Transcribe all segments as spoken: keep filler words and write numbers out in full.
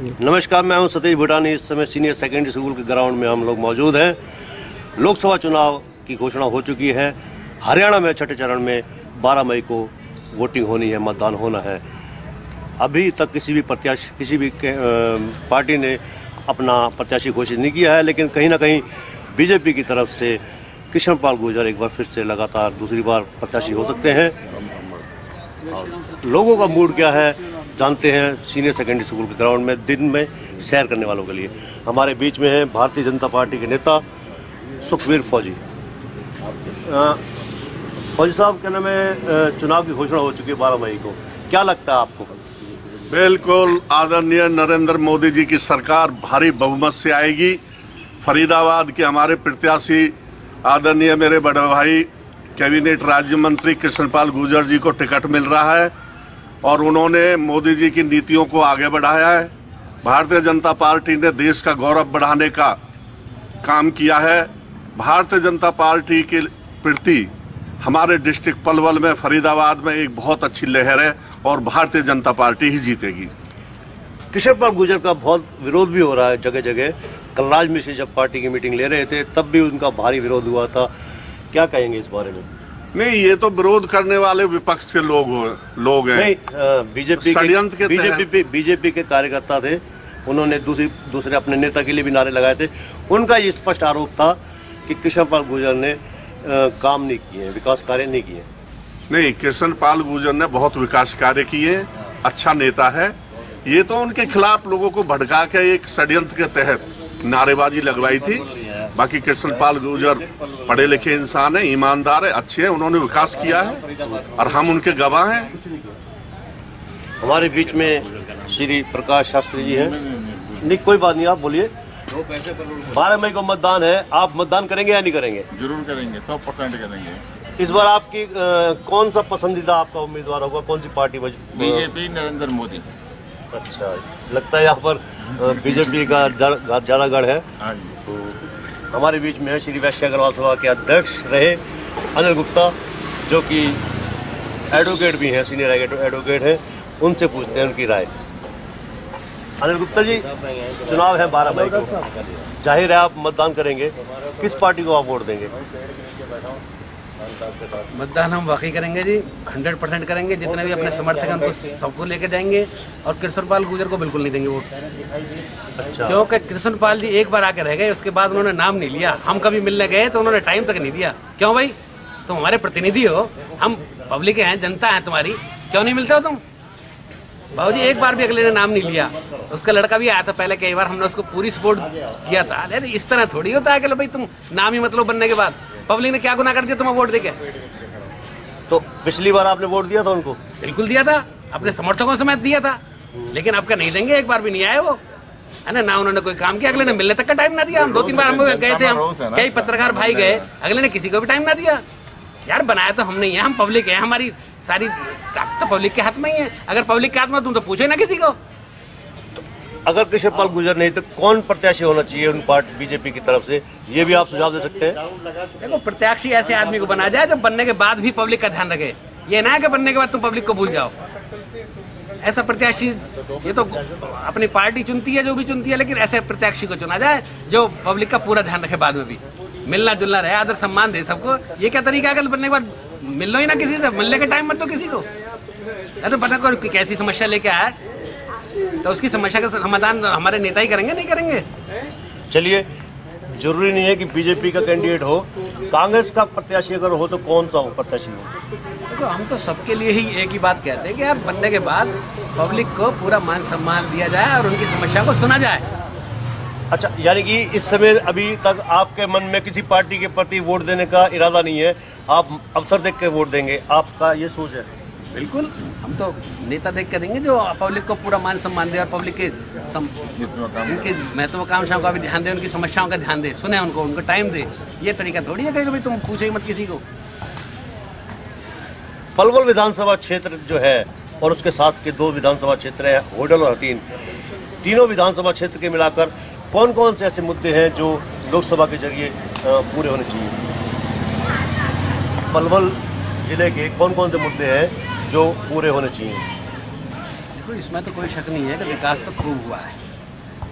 नमस्कार, मैं हूं सतीश भूटानी। इस समय सीनियर सेकेंडरी स्कूल के ग्राउंड में हम लोग मौजूद हैं। लोकसभा चुनाव की घोषणा हो चुकी है। हरियाणा में छठे चरण में बारह मई को वोटिंग होनी है, मतदान होना है। अभी तक किसी भी प्रत्याशी किसी भी पार्टी ने अपना प्रत्याशी घोषित नहीं किया है, लेकिन कहीं ना कहीं बीजेपी की तरफ से कृष्णपाल गुर्जर एक बार फिर से लगातार दूसरी बार प्रत्याशी हो सकते हैं। लोगों का मूड क्या है जानते हैं सीनियर सेकेंडरी स्कूल के ग्राउंड में दिन में सैर करने वालों के लिए। हमारे बीच में है भारतीय जनता पार्टी के नेता सुखबीर फौजी। फौजी साहब, क्या नाम है, चुनाव की घोषणा हो चुकी है बारह मई को, क्या लगता है आपको? बिल्कुल आदरणीय नरेंद्र मोदी जी की सरकार भारी बहुमत से आएगी। फरीदाबाद के हमारे प्रत्याशी आदरणीय मेरे बड़े भाई कैबिनेट राज्य मंत्री कृष्णपाल गुर्जर जी को टिकट मिल रहा है और उन्होंने मोदी जी की नीतियों को आगे बढ़ाया है। भारतीय जनता पार्टी ने देश का गौरव बढ़ाने का काम किया है। भारतीय जनता पार्टी के प्रति हमारे डिस्ट्रिक्ट पलवल में फरीदाबाद में एक बहुत अच्छी लहर है और भारतीय जनता पार्टी ही जीतेगी। कृष्णपाल गुर्जर का बहुत विरोध भी हो रहा है जगह जगह। कलराज मिश्र जब पार्टी की मीटिंग ले रहे थे तब भी उनका भारी विरोध हुआ था, क्या कहेंगे इस बारे में? नहीं, ये तो विरोध करने वाले विपक्ष के लोग लोग हैं। नहीं, बीजेपी षड्यंत्र के बीजेपी बीजेपी के कार्यकर्ता थे, उन्होंने दूसरी दूसरे अपने नेता के लिए भी नारे लगाए थे। उनका ये स्पष्ट आरोप था कि कृष्णपाल गुर्जर ने आ, काम नहीं किए, विकास कार्य नहीं किए। नहीं, कृष्णपाल गुर्जर ने बहुत विकास कार्य किए, अच्छा नेता है। ये तो उनके खिलाफ लोगों को भड़का के एक षड्यंत्र के तहत नारेबाजी लगवाई थी। बाकी कृष्णपाल गुर्जर पढ़े लिखे इंसान है, ईमानदार है, अच्छे हैं, उन्होंने विकास किया है और हम उनके गवाह हैं। हमारे बीच में श्री प्रकाश शास्त्री जी हैं। नहीं, कोई बात नहीं, आप बोलिए। बारह मई को मतदान है, आप मतदान करेंगे या नहीं करेंगे? जरूर करेंगे, सौ परसेंट करेंगे। इस बार आपकी आ, कौन सा पसंदीदा आपका उम्मीदवार होगा, कौन सी पार्टी? बीजेपी, नरेंद्र मोदी। अच्छा, लगता है यहाँ पर बीजेपी का ज्यादा गढ़ है। हाँ जी। हमारे बीच में है श्री वैश्य अग्रवाल सभा के अध्यक्ष रहे अनिल गुप्ता, जो कि एडवोकेट भी हैं, सीनियर एडवोकेट हैं। उनसे पूछते हैं उनकी राय। अनिल गुप्ता जी, चुनाव है बारह मई को, जाहिर है आप मतदान करेंगे, किस पार्टी को आप वोट देंगे? मतदान हम वाकई करेंगे जी, हंड्रेड परसेंट करेंगे। जितने भी अपने समर्थक हैं उनको सबको लेके जाएंगे और कृष्णपाल गुर्जर को बिल्कुल नहीं देंगे वोट। अच्छा। क्योंकि कृष्णपाल जी एक बार आके रह गए, उसके बाद उन्होंने नाम नहीं लिया। हम कभी मिलने गए तो उन्होंने टाइम तक नहीं दिया। क्यों भाई, तुम हमारे प्रतिनिधि हो, हम पब्लिक हैं, जनता है तुम्हारी, क्यों नहीं मिलते हो तुम? बाबू जी एक बार भी अगले ने नाम नहीं लिया। उसका लड़का भी आया था पहले कई बार, हमने उसको पूरी सपोर्ट किया था। अरे इस तरह थोड़ी होता है कि भाई तुम नाम ही मतलब बनने के बाद पब्लिक ने क्या गुनाह कर दिया तुम्हें वोट देके? तो पिछली बार आपने वोट दिया था उनको? बिल्कुल दिया था, अपने समर्थकों समेत दिया था, लेकिन आपका नहीं देंगे। एक बार भी नहीं आए वो, है ना, ना उन्होंने कोई काम किया, अगले ने मिलने तक का टाइम ना दिया। हम दो तीन बार हम गए थे, हम कई पत्रकार भाई गए, अगले ने किसी को भी टाइम ना दिया। यार बनाया तो हम नहीं है, हम पब्लिक है, हमारी सारी ताकत तो पब्लिक के हाथ में ही है। अगर पब्लिक के हाथ में तुम तो पूछो ना किसी को। तो अगर कृष्णपाल गुर्जर नहीं तो कौन प्रत्याशी होना चाहिए उन पार्टी बीजेपी की तरफ से, ये भी आप सुझाव दे सकते हैं? देखो, प्रत्याशी ऐसे आदमी को बना जाए जो बनने के बाद भी पब्लिक का ध्यान रखे। ये ना कि बनने के बाद तुम पब्लिक को भूल जाओ। ऐसा प्रत्याशी, ये तो अपनी पार्टी चुनती है जो भी चुनती है, लेकिन ऐसे प्रत्याशी को चुना जाए जो पब्लिक का पूरा ध्यान रखे, बाद में भी मिलना जुलना रहे, आदर सम्मान दे सबको। ये क्या तरीका है? बनने के बाद मिल लो ही ना किसी से, मिलने के टाइम मत दो किसी को। अरे पता करो कैसी समस्या लेके आया तो उसकी समस्या का समाधान हमारे नेता ही करेंगे, नहीं करेंगे। चलिए, जरूरी नहीं है कि बीजेपी का कैंडिडेट हो, कांग्रेस का प्रत्याशी अगर हो तो कौन सा हो प्रत्याशी हो? देखो, हम तो सबके लिए ही एक ही बात कहते हैं कि यार बनने के बाद पब्लिक को पूरा मान सम्मान दिया जाए और उनकी समस्या को सुना जाए। अच्छा, यानी कि इस समय अभी तक आपके मन में किसी पार्टी के प्रति वोट देने का इरादा नहीं है, आप अवसर देख के वोट देंगे, आपका ये सोच है? बिल्कुल, हम तो नेता देख के देंगे जो पब्लिक को पूरा मान सम्मान दे और पब्लिक के सम, उनकी महत्वाकांक्षाओं का भी ध्यान दे, उनकी समस्याओं का ध्यान दे, सुने उनको, उनको टाइम दे। ये तरीका थोड़ी है कि भाई तुम पूछो ही मत किसी को। पलवल विधानसभा क्षेत्र जो है और उसके साथ के दो विधानसभा क्षेत्र है होडल और हथीन, तीनों विधानसभा क्षेत्र के मिलाकर कौन कौन से ऐसे मुद्दे हैं जो लोकसभा के जरिए पूरे होने चाहिए? पलवल जिले के कौन कौन से मुद्दे हैं जो पूरे होने चाहिए? देखो, इसमें तो कोई शक नहीं है कि विकास तो खूब हुआ है,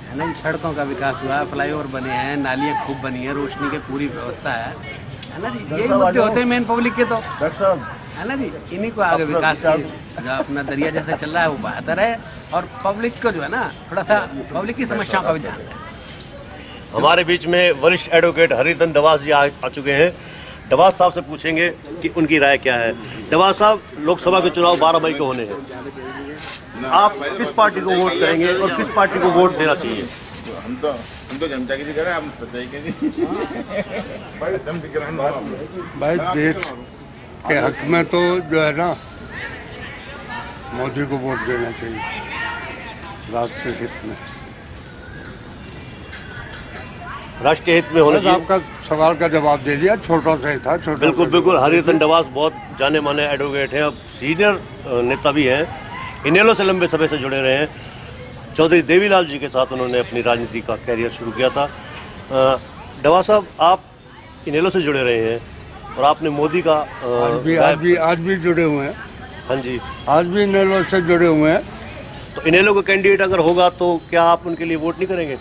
है ना, सड़कों का विकास हुआ है, फ्लाईओवर बने हैं, नालियाँ खूब बनी है, रोशनी की पूरी व्यवस्था है है ना जी। यही मुद्दे होते हैं मेन पब्लिक के, तो है ना जी। इन्हीं को आगे विकास की जो अपना दरिया जैसे चल रहा है वो बेहतर है, और पब्लिक को जो है ना थोड़ा सा पब्लिक की समस्याओं का भी ध्यान है। हमारे बीच में वरिष्ठ एडवोकेट हरिधन डवास जी आ, आ चुके हैं। डवास साहब से पूछेंगे कि उनकी राय क्या है। डवास साहब, लोकसभा के चुनाव बारह मई को होने हैं, आप किस पार्टी को वोट करेंगे और किस पार्टी को वोट देना चाहिए? हम तो हम तो जनता की करें, हम सच्चाई के भाई देश के हक में तो जो है ना मोदी को वोट देना चाहिए, राष्ट्रीय हित में। राष्ट्रीय हित में होना चाहिए। आपका सवाल का जवाब दे दिया, छोटा सा ही था। छोटा बिल्कुल बिल्कुल। हरिधन डवास बहुत जाने माने एडवोकेट हैं, अब सीनियर नेता भी हैं, इनेलो से लंबे समय से जुड़े रहे हैं। चौधरी देवीलाल जी के साथ उन्होंने अपनी राजनीति का कैरियर शुरू किया था। डवास साहब, आप इनेलो से जुड़े रहे हैं और आपने मोदी का आज भी आज भी आज भी जुड़े हुए हैं। हाँ जी, आज भी इनेलो से जुड़े हुए हैं। तो इनेलो का कैंडिडेट अगर होगा तो क्या आप उनके लिए वोट नहीं करेंगे?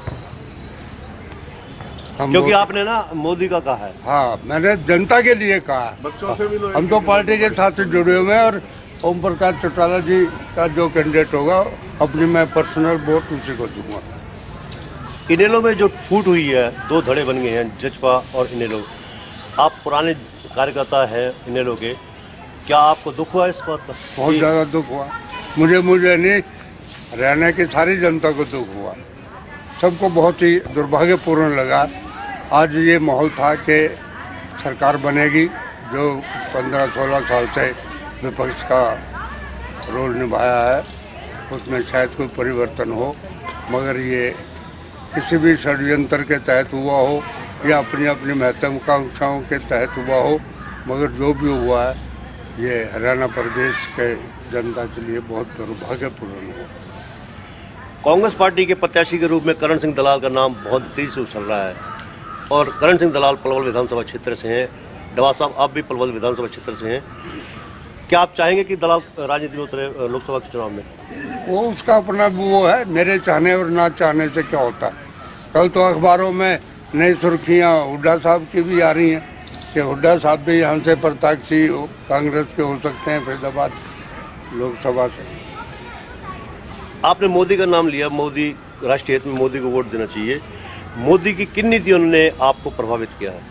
क्योंकि आपने ना मोदी का कहा है। हाँ, मैंने जनता के लिए कहा है। बच्चों से भी लोग हम तो पार्टी के साथ जुड़े हुए हैं, और ओम प्रकाश चौटाला जी का जो कैंडिडेट होगा अपनी मैं पर्सनल वोट उसी को दूंगा। इनेलो में जो फूट हुई है, दो धड़े बन गए हैं, जजपा और इनेलो। आप पुराने कार्यकर्ता हैं इनेलो के, क्या आपको दुख हुआ इस बात का? बहुत ज्यादा दुख हुआ मुझे मुझे नहीं, हरियाणा की सारी जनता को दुख हुआ। सबको बहुत ही दुर्भाग्यपूर्ण लगा। आज ये माहौल था कि सरकार बनेगी, जो पंद्रह सोलह साल से विपक्ष का रोल निभाया है उसमें शायद कोई परिवर्तन हो, मगर ये किसी भी षड्यंत्र के तहत हुआ हो या अपनी अपनी महत्वाकांक्षाओं के तहत हुआ हो, मगर जो भी हुआ है ये हरियाणा प्रदेश के जनता के लिए बहुत दुर्भाग्यपूर्ण हो। कांग्रेस पार्टी के प्रत्याशी के रूप में करण सिंह दलाल का नाम बहुत तेजी से उछल रहा है, और करण सिंह दलाल पलवल विधानसभा क्षेत्र से हैं। डवास साहब, आप भी पलवल विधानसभा क्षेत्र से हैं, क्या आप चाहेंगे कि दलाल राजनीति में उतरे लोकसभा के चुनाव में? वो उसका अपना वो है, मेरे चाहने और ना चाहने से क्या होता है। कल तो अखबारों में नई सुर्खियां हुड्डा साहब की भी आ रही हैं कि हुड्डा साहब भी यहाँ से प्रत्याशी कांग्रेस के हो सकते हैं फरीदाबाद लोकसभा से। आपने मोदी का नाम लिया, मोदी राष्ट्रीय हित में मोदी को वोट देना चाहिए। मोदी की किन नीतियों ने आपको प्रभावित किया है?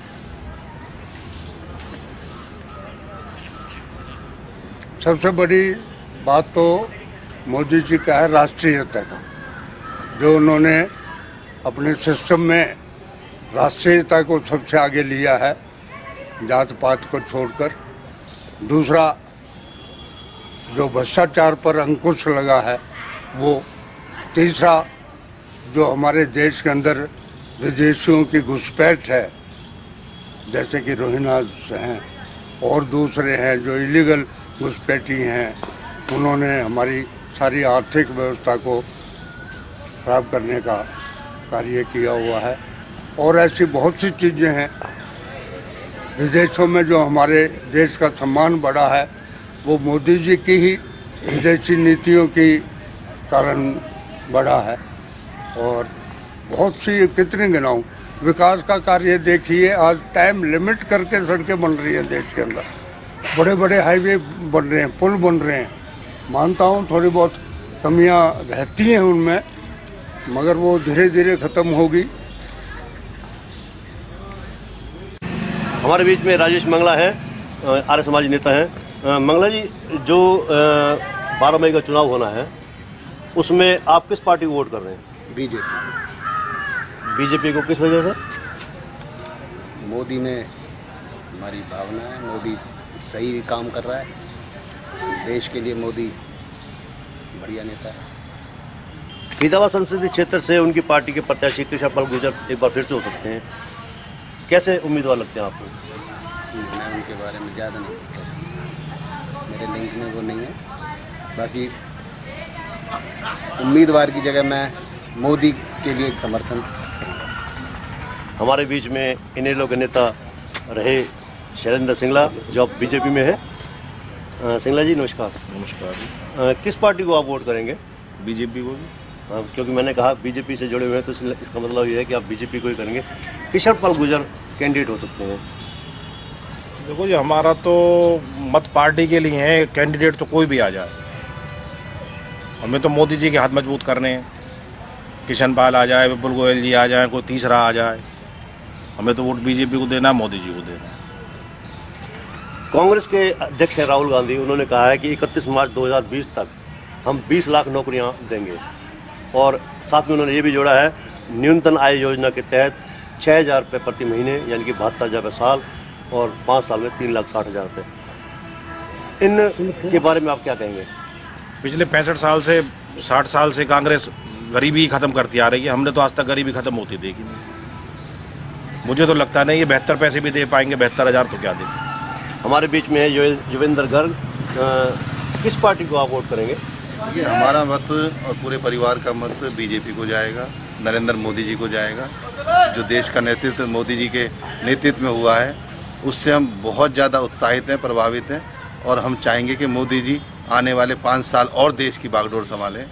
सबसे बड़ी बात तो मोदी जी का है राष्ट्रीयता का, जो उन्होंने अपने सिस्टम में राष्ट्रीयता को सबसे आगे लिया है, जात पात को छोड़कर। दूसरा, जो भ्रष्टाचार पर अंकुश लगा है वो। तीसरा, जो हमारे देश के अंदर विदेशियों की घुसपैठ है, जैसे कि रोहिंग्यास हैं और दूसरे हैं जो इलीगल घुसपैठी हैं, उन्होंने हमारी सारी आर्थिक व्यवस्था को खराब करने का कार्य किया हुआ है। और ऐसी बहुत सी चीज़ें हैं, विदेशों में जो हमारे देश का सम्मान बढ़ा है वो मोदी जी की ही विदेशी नीतियों की कारण बढ़ा है। और बहुत सी, कितनी गिनाऊं, विकास का कार्य देखिए, आज टाइम लिमिट करके सड़कें बन रही हैं देश के अंदर, बड़े बड़े हाईवे बन रहे हैं, पुल बन रहे हैं। मानता हूं थोड़ी बहुत कमियां रहती हैं उनमें, मगर वो धीरे धीरे खत्म होगी। हमारे बीच में राजेश मंगला है, आर्य समाज नेता हैं। मंगला जी, जो बारह मई का चुनाव होना है उसमें आप किस पार्टी को वोट कर रहे हैं? बीजेपी। बीजेपी को किस वजह से? मोदी में हमारी भावना है, मोदी सही काम कर रहा है, देश के लिए मोदी बढ़िया नेता है। फरीदाबाद संसदीय क्षेत्र से उनकी पार्टी के प्रत्याशी कृष्णपाल गुर्जर एक बार फिर से हो सकते हैं, कैसे उम्मीदवार लगते हैं आपको? मैं उनके बारे में ज़्यादा नहीं बता सकता, मेरे लिंक में वो नहीं है। बाकी उम्मीदवार की जगह मैं मोदी के लिए समर्थन। हमारे बीच में इनेलो के नेता रहे शैलेंद्र सिंगला, जो अब बीजेपी में है। सिंगला जी, नमस्कार। नमस्कार। किस पार्टी को आप वोट करेंगे? बीजेपी को भी। हाँ, क्योंकि मैंने कहा बीजेपी से जुड़े हुए हैं तो इसलिए इसका मतलब ये है कि आप बीजेपी को ही करेंगे। किशन पाल गुर्जर कैंडिडेट हो सकते हैं। देखो जी, हमारा तो मत पार्टी के लिए है, कैंडिडेट तो कोई भी आ जाए। हमें तो मोदी जी के हाथ मजबूत करने हैं। किशन पाल आ जाए, विपुल गोयल जी आ जाए, कोई तीसरा आ जाए, हमें तो वोट बीजेपी को देना, मोदी जी को देना। कांग्रेस के अध्यक्ष हैं राहुल गांधी, उन्होंने कहा है कि इकतीस मार्च दो हज़ार बीस तक हम बीस लाख नौकरियां देंगे और साथ में उन्होंने ये भी जोड़ा है न्यूनतम आय योजना के तहत छः हज़ार रुपये प्रति महीने यानी कि बहत्तर हज़ार रुपये साल और पाँच साल में तीन लाख साठ हज़ार रुपये। इन के बारे में आप क्या कहेंगे? पिछले पैंसठ साल से साठ साल से कांग्रेस गरीबी खत्म करती आ रही है। हमने तो आज तक गरीबी खत्म होती देखी नहीं। मुझे तो लगता नहीं ये बेहतर पैसे भी दे पाएंगे, बेहतर हजार तो क्या देंगे। हमारे बीच में है युवेंद्र गर्ग। किस पार्टी को आप वोट करेंगे? ये हमारा मत और पूरे परिवार का मत बीजेपी को जाएगा, नरेंद्र मोदी जी को जाएगा। जो देश का नेतृत्व मोदी जी के नेतृत्व में हुआ है उससे हम बहुत ज़्यादा उत्साहित हैं, प्रभावित हैं और हम चाहेंगे कि मोदी जी आने वाले पाँच साल और देश की बागडोर संभालें।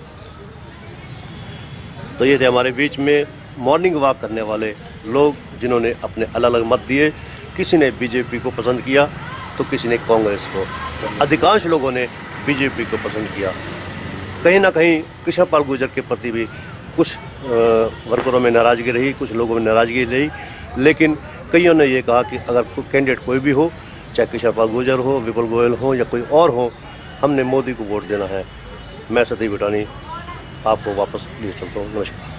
तो ये थे हमारे बीच में मॉर्निंग वॉक करने वाले लोग जिन्होंने अपने अलग अलग मत दिए। किसी ने बीजेपी को पसंद किया तो किसी ने कांग्रेस को। अधिकांश लोगों ने बीजेपी को पसंद किया। कहीं ना कहीं किशन पाल गुर्जर के प्रति भी कुछ वर्करों में नाराजगी रही, कुछ लोगों में नाराजगी रही, लेकिन कईयों ने ये कहा कि अगर कैंडिडेट कोई भी हो, चाहे किशन पाल गुर्जर हो, विपुल गोयल हो या कोई और हो, हमने मोदी को वोट देना है। मैं सतीश भूटानी आपको वापस लिए चलता हूँ। नमस्कार।